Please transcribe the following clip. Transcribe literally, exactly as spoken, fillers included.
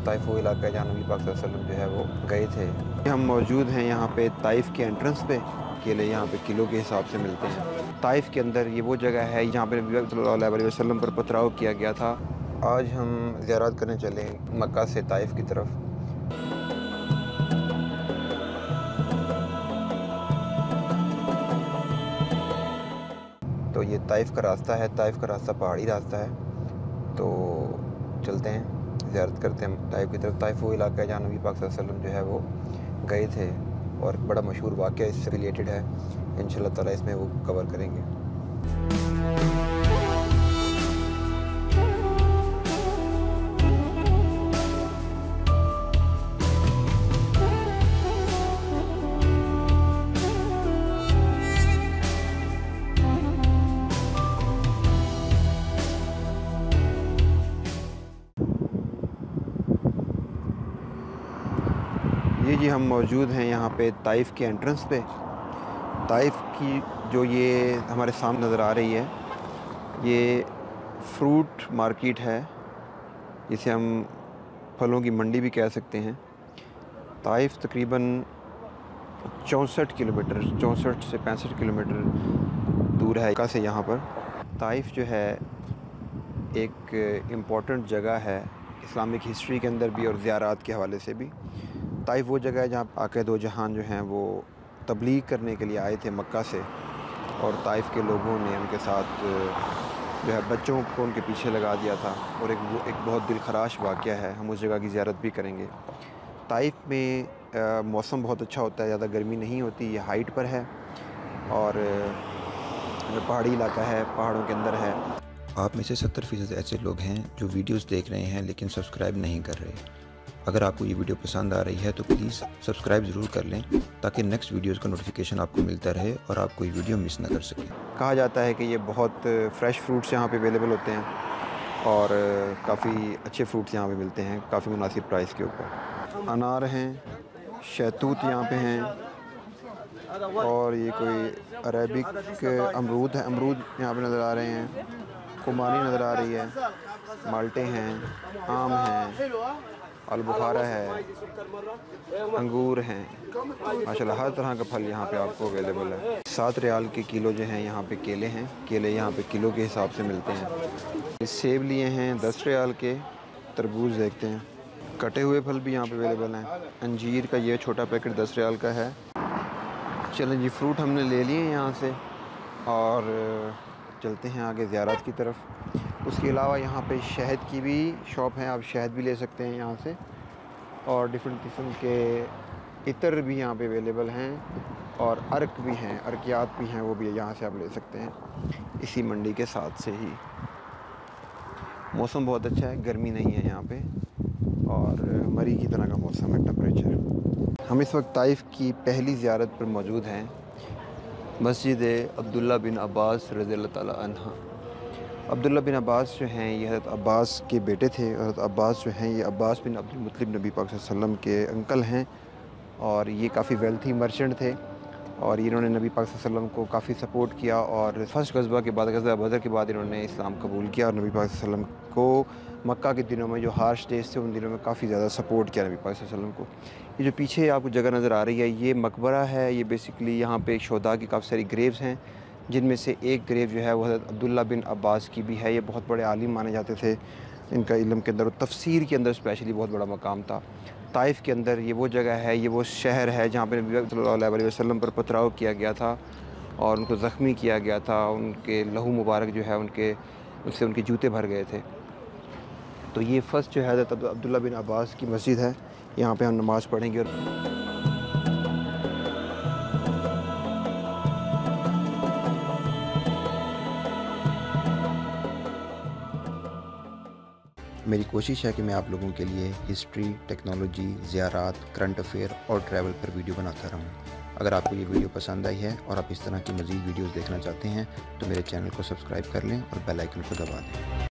Taif वो इलाका है जहाँ नबी पाक सल्लल्लाहु अलैहि वसल्लम जो है वो गए थे। हम मौजूद हैं यहाँ पे ताइफ के एंट्रेंस पे। केले यहाँ पे किलो के हिसाब से मिलते हैं। ताइफ के अंदर ये वो जगह है जहाँ पे नबी पाक सल्लल्लाहु अलैहि वसल्लम पर पथराव किया गया था। आज हम ज़ियारत करने चले मक्का से ताइफ की तरफ। तो ये ताइफ का रास्ता है। ताइफ का रास्ता पहाड़ी रास्ता है, तो चलते हैं ज़ियारत करते हैं ताइफ की तरफ। ताइफ वो इलाका है जहाँ नबी पाक सल्लल्लाहु अलैहि वसल्लम जो है वो गए थे और बड़ा मशहूर वाक़या इससे रिलेटेड है। इंशाअल्लाह ताला इसमें वो कवर करेंगे। ये जी हम मौजूद हैं यहाँ पे ताइफ के एंट्रेंस पे। ताइफ की जो ये हमारे सामने नज़र आ रही है, ये फ्रूट मार्केट है, जिसे हम फलों की मंडी भी कह सकते हैं। ताइफ तकरीबन चौंसठ किलोमीटर चौंसठ से पैंसठ किलोमीटर दूर है का से यहाँ पर। ताइफ जो है एक इम्पॉर्टेंट जगह है इस्लामिक हिस्ट्री के अंदर भी और ज़ियारात के हवाले से भी। ताइफ वो जगह है जहाँ आके दो जहान जो हैं वो तबलीग करने के लिए आए थे मक्का से, और ताइफ के लोगों ने उनके साथ जो है बच्चों को उनके पीछे लगा दिया था, और एक एक बहुत दिलखराश वाक़या है। हम उस जगह की ज़ियारत भी करेंगे। ताइफ में मौसम बहुत अच्छा होता है, ज़्यादा गर्मी नहीं होती। ये हाइट पर है और पहाड़ी इलाका है, पहाड़ों के अंदर है। आप में से सत्तर फ़ीसद ऐसे लोग हैं जो वीडियोस देख रहे हैं लेकिन सब्सक्राइब नहीं कर रहे। अगर आपको ये वीडियो पसंद आ रही है तो प्लीज़ सब्सक्राइब ज़रूर कर लें ताकि नेक्स्ट वीडियोस का नोटिफिकेशन आपको मिलता रहे और आप कोई वीडियो मिस ना कर सकें। कहा जाता है कि ये बहुत फ़्रेश फ्रूट्स यहाँ पे अवेलेबल होते हैं और काफ़ी अच्छे फ्रूट्स यहाँ पे मिलते हैं काफ़ी मुनासिब प्राइस के ऊपर। अनार हैं, शहतूत यहाँ पे हैं, और ये कोई अरेबिक अमरूद है, अमरूद यहाँ पे नज़र आ रहे हैं, खुमानी नज़र आ रही है, माल्टे हैं, आम हैं, अलबुखारा है, अंगूर हैं, माशाल्लाह हर तरह का फल यहाँ पे आपको अवेलेबल है। सात रियाल के किलो जो हैं यहाँ पे केले हैं। केले यहाँ पे किलो के हिसाब से मिलते हैं। सेब लिए हैं दस रियाल के। तरबूज देखते हैं, कटे हुए फल भी यहाँ पे अवेलेबल हैं। अंजीर का ये छोटा पैकेट दस रियाल का है। चलें जी, फ्रूट हमने ले लिए यहाँ से और चलते हैं आगे ज़ियारत की तरफ। उसके अलावा यहाँ पे शहद की भी शॉप है, आप शहद भी ले सकते हैं यहाँ से, और डिफरेंट किस्म के इतर भी यहाँ पे अवेलेबल हैं, और अर्क भी हैं, अर्कियात भी हैं, वो भी यहाँ से आप ले सकते हैं इसी मंडी के साथ से ही। मौसम बहुत अच्छा है, गर्मी नहीं है यहाँ पे, और मरी की तरह का मौसम है, टेम्परेचर। हम इस वक्त ताइफ की पहली ज़ियारत पर मौजूद हैं, मस्जिद अब्दुल्ला बिन अब्बास रज़ियल्लाहु ताला अन्हा। अब्दुल्ला बिन अब्बास जो हैं ये हज़रत अब्बास के बेटे थे। हज़रत अब्बास जो हैं ये अब्बास बिन अब्दुल मुत्तलिब नबी पाक सल्लल्लाहु अलैहि वसल्लम के अंकल हैं, और ये काफ़ी वेल्थी मर्चेंट थे, और इन्होंने नबी पाक सल्लल्लाहु अलैहि वसल्लम को काफ़ी सपोर्ट किया। और फर्स्ट गज़वा के बाद, गज़वा बदर के बाद इन्होंने इस्लाम कबूल किया, और नबी पाक सल्लल्लाहु अलैहि वसल्लम को मक्का के दिनों में जो हार्श डेज थे उन दिनों में काफ़ी ज़्यादा सपोर्ट किया नबी पाक सल्लल्लाहु अलैहि वसल्लम को। ये जो पीछे आपको जगह नज़र आ रही है ये मकबरा है। ये बेसिकली यहाँ पे शोदा की काफ़ी सारी ग्रेव्स हैं, जिनमें से एक ग्रेव जो है वो हज़रत अब्दुल्ला बिन अब्बास की भी है। ये बहुत बड़े आलिम माने जाते थे, इनका इल्म के अंदर और तफसीर के अंदर स्पेशली बहुत बड़ा मकाम था। ताइफ के अंदर ये वो जगह है, ये वो शहर है जहाँ पे नबी सल्लल्लाहु अलैहि वसल्लम पर पथराव किया गया था और उनको ज़ख्मी किया गया था। उनके लहू मुबारक जो है उनके उससे उनके जूते भर गए थे। तो ये फ़र्स्ट जो है हज़रत अब्दुल्ला बिन अब्बास की मस्जिद है, यहाँ पे हम नमाज़ पढ़ेंगे। और मेरी कोशिश है कि मैं आप लोगों के लिए हिस्ट्री, टेक्नोलॉजी, ज़ियारात, करंट अफेयर और ट्रैवल पर वीडियो बनाता रहूँ। अगर आपको ये वीडियो पसंद आई है और आप इस तरह की मज़ीद वीडियोज़ देखना चाहते हैं तो मेरे चैनल को सब्सक्राइब कर लें और बेल आइकन को दबा दें।